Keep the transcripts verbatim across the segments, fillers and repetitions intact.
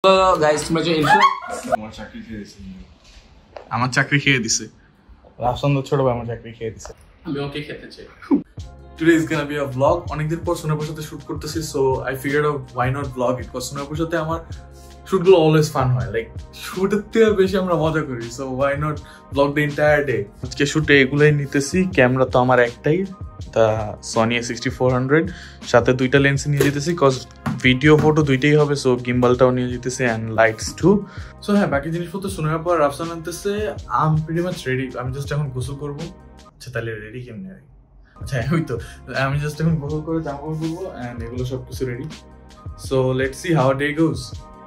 Guys তোমরা যে আমার চাকরি খেয়ে দিছে আমার চাকরি খেয়ে দিছে রাফসান তো ছোট ভাই আমার চাকরি খেয়ে দিছে আমি ওকে খেতে চাই Today is gonna be a vlog. অনেকদিন পর সোনাপুর সাথে শুট করতেছি, so I figured out why not vlog it because Sonapur সাথে আমার শুট গুলো অলওয়েজ ফান হয়, লাইক শুটের থেকে বেশি আমরা মজা করি, so why not vlog the entire day. আজকে শুটে এগুলাই নিতেছি, ক্যামেরা তো আমার একটাই, তা Sony A sixty four hundred, সাথে দুইটা লেন্স নিয়ে যেতেছি কজ ভিডিও ফটো দুইটাই হবে, সো গিম্বালটাও নিয়ে যেতেছি অ্যান্ড লাইটস টু। সো হ্যাঁ, বাকি জিনিসপত্র শোনার পর রাফসান আনতেছে, I am pretty much ready. আমি জাস্ট এখন গোসল করবো। আচ্ছা তাহলে রেডি কেমনে? আচ্ছা ওই তো আমি জাস্ট এখন গোসল করে জামা কাপড় পরবো এন্ড এগুলো সব কিছু ready. So let's see how day goes.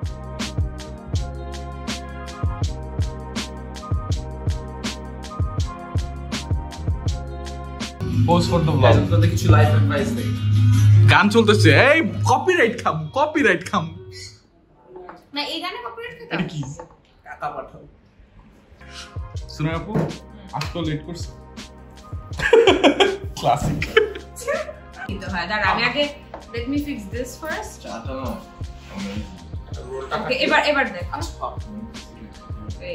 Post for the blog. আপনাদের কিছু লাইফ অ্যাডভাইস দেই। গান চলতেছে, এই কপিরাইট খাম, কপিরাইট খাম না, এই গানে কপিরাইট খেতে এটা কি? টাকা পাঠাও। সুনা আপু আজকে লেট করছে। ক্লাসিক কিন্তু হয় দাঁড়া, আমি আগে let me fix this first. চাটা না ওকে, এবার এবার দেখ। এই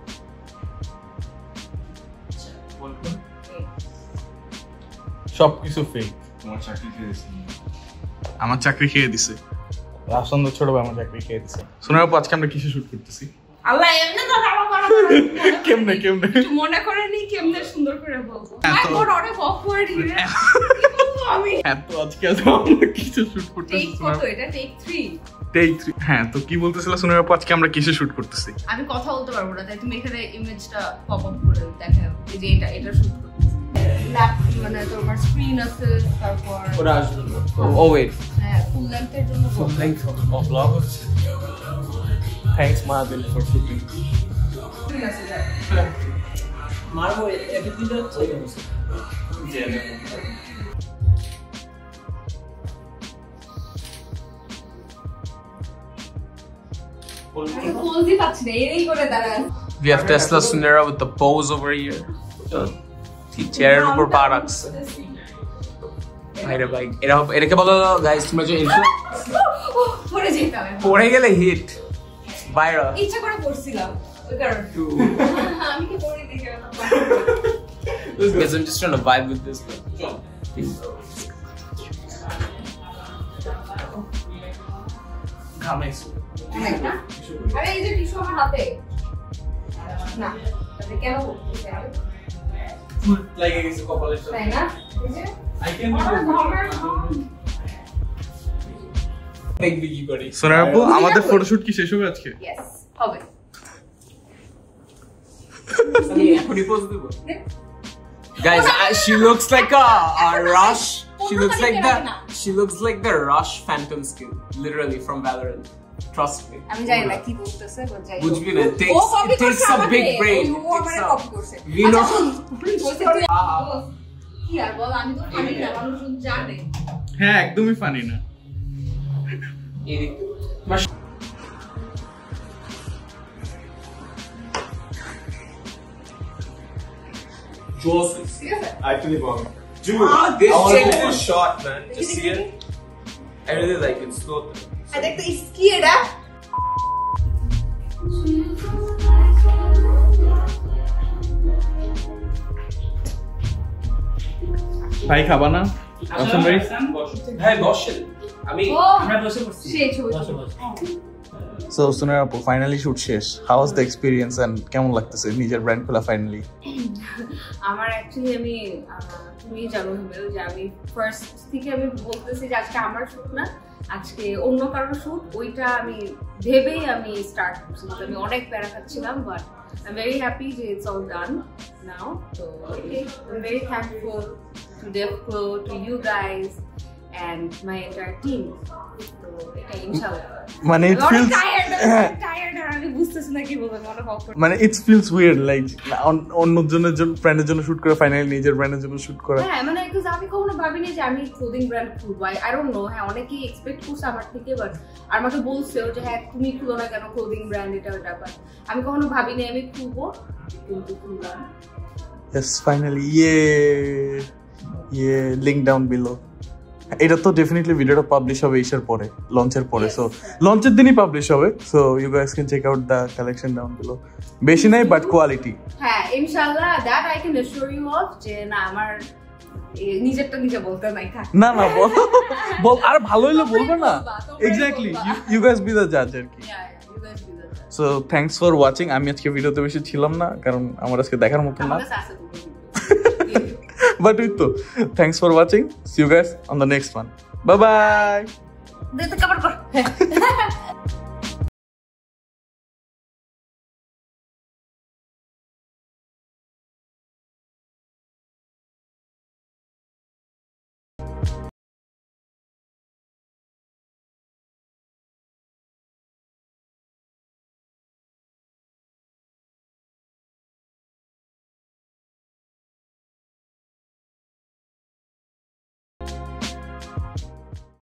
সবকিছু ফেক। তোমার চাকরি খেয়ে দিছে আমার চাকরি খেয়ে দিছে রাফসান তো ছোট ভাই আমার চাকরি খেয়ে দিছে। সোনার আপু আজকে আমরা কিসে শুট করতেছি? আল্লাহ এমনে তো দাঁড়া করা কেমনে কেমনে একটু মনে করে নি কেমনে সুন্দর করে বলবো। আই মোর অনেক অকওয়ার্ড হিরে আমি এত আজকে আমরা কিসে শুট করতেছি? টেক কত? এটা টেক থ্রি। Take three. হ্যাঁ, তো কি বলতেছিল সোনার আপু আজকে আমরা কিসে শুট করতেছি? আমি কথা বলতে পারবো না, তাই তুমি এখানে ইমেজটা পপ আপ করে দেখাও যে এটা এটা শুট করতেছি। ল্যাপ মানে তোমার স্ক্রিন আছে, তারপর ওরা আসবে। ও ওয়েট, হ্যাঁ ফুল লেন্থের জন্য ফুল লেংথ অফ ব্লগ হচ্ছে। Thanks Mahabil for shooting. মারবো এভরিথিং হচ্ছে জেনে বলতে পারছি না, এই করে দাঁড়ান। We have Tesla Sunera with the pose over here. চেয়ারের উপর পা রাখছে। ভাইরে ভাই, এরা এটাকে বলো গাইস তোমরা যে পড়ে যেতাম, পড়ে গেলে হিট ভাইরাল। ইচ্ছা করে পড়ছিলাম ওই কারণে। আমি কি পড়ি দেখে না। Guys, I'm just trying to vibe with this. ঘামাইছো। আরে এই যে টিস্যু আমার হাতে না, তাহলে কেন পড়ছিস? ফুল লাগে গেছে কপালের সাথে। তাই না? এই যে I can take biggie buddy. সোনার আপু আমাদের ফটোশুট কি শেষ হবে আজকে? ইয়েস হবে। আমি এখনই পোজ দেব। Guys, I, she looks like a, a Rush. She looks like the she looks like the Rush Phantom skin, literally from Valorant. Trust me. আমি জানি না কি বলতেছে, বুঝাই। বুঝবি না, it takes it takes a big brain. ও আমারে copy করছে। We know. কি আর বল, আমি তো ফানি না, মানুষ জানে। হ্যাঁ, একদমই ফানি না। এদিক Joseph. Actually, bomb. Dude, ah, this chick was shot, man. Just see it. I really like it. Slow. I think it's scared, ah. ভাই খাবা না? রাফসান ভাই ভাই বসেন। আমি আমরা বসে পড়ছি। সেই ছবি। সো সোনার আপু ফাইনালি শুট শেষ। How was the experience and কেমন লাগতেছে নিজের ব্র্যান্ড খোলা ফাইনালি? আমার অ্যাকচুয়ালি আমি তুমি জানো হিমেল যে আমি ফার্স্ট থেকে আমি বলতেছি যে আজকে আমার শুট না, আজকে অন্য কারোর শুট, ওইটা আমি ভেবেই আমি স্টার্ট করছি। আমি অনেক প্যারা খাচ্ছিলাম, but I am very happy যে ইটস অল ডান নাও। তো I am very thankful to Devflow, to you guys and my entire team. তো এটা ইনশাআল্লাহ মানে it feels টায়ার্ড আর আমি বুঝতেছি না কি বলবো, মনে হয় মানে it feels weird লাইক অন্য জনের জন্য ব্র্যান্ডের জন্য শুট করে ফাইনালি নিজের ব্র্যান্ডের জন্য শুট করা। হ্যাঁ মানে because আমি কখনো ভাবিনি যে আমি ক্লোদিং ব্র্যান্ড খুলবো। আই ডোন্ট নো, হ্যাঁ অনেকেই এক্সপেক্ট করছে আমার থেকে, বাট আর আমাকে বলছেও যে হ্যাঁ তুমি খুলো না কেন ক্লোদিং ব্র্যান্ড, এটা ওটা, বাট আমি কখনো ভাবিনি আমি খুলবো, কিন্তু খুললাম। Yes, finally, yeah, yeah. Link down below. এটা তো ডেফিনেটলি ভিডিওটা পাবলিশ হবে ইসের পরে, লঞ্চের পরে। সো লঞ্চের দিনই পাবলিশ হবে। So you guys can check out the collection down below. বেশি নাই বাট কোয়ালিটি। হ্যাঁ ইনশাআল্লাহ that I can assure you of যে না আমার নিজেরটা নিজে বলতে নাই থাক। না না বল বল আর ভালো হইলে বলবে না। Exactly you guys be the জাজ আর কি। So thanks for watching. আমি আজকে ভিডিওতে বেশি ছিলাম না কারণ আমার আজকে দেখার মতো না, বাট উইথ তো thanks for watching. See you guys on the next one. Bye by.